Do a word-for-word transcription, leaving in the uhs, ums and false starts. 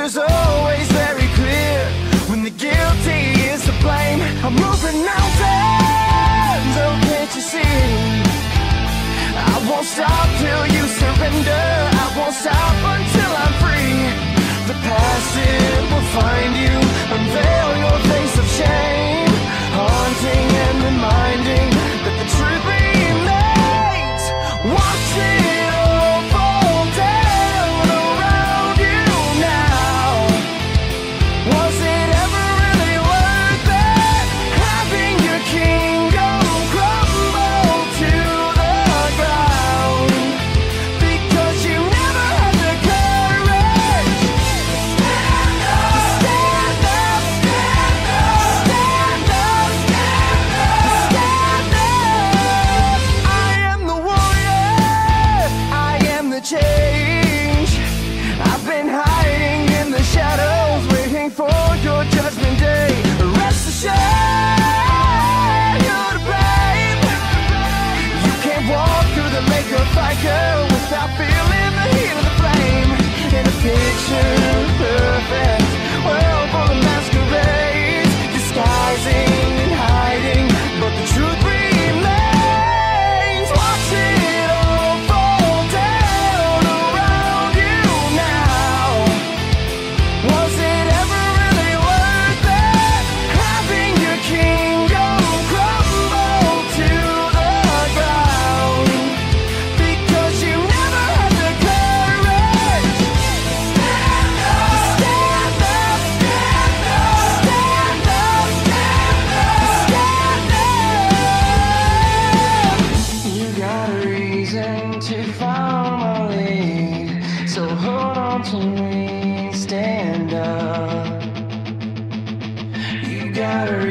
future's always very clear when the guilty is to blame. I'm moving mountains, oh can't you see? I won't stop till you surrender. I won't stop until I'm free. The past, it will find you. Unveil your face of shame, haunting and reminding that the truth remains. Watch it all fall down around you now. Was it ever really worth it? Having your kingdom crumble to the ground because you never had the courage to stand up, stand up, stand up, stand up, stand up. I am the warrior, I am the change. I've been hiding in the shadows, waiting for your judgment day. Rest assured, you're to blame. You can't walk through the makeup like her without feeling the heat of the flame. In a picture perfect world full of masquerades, disguising and hiding, but the truth remains. Watch it all fall down around you now. Was it ever really worth it? Having your kingdom crumble to the ground because you never had the courage to stand up, stand up, stand up, stand up, stand up. You got a reason to follow my lead, so hold on to me, stand up. You got a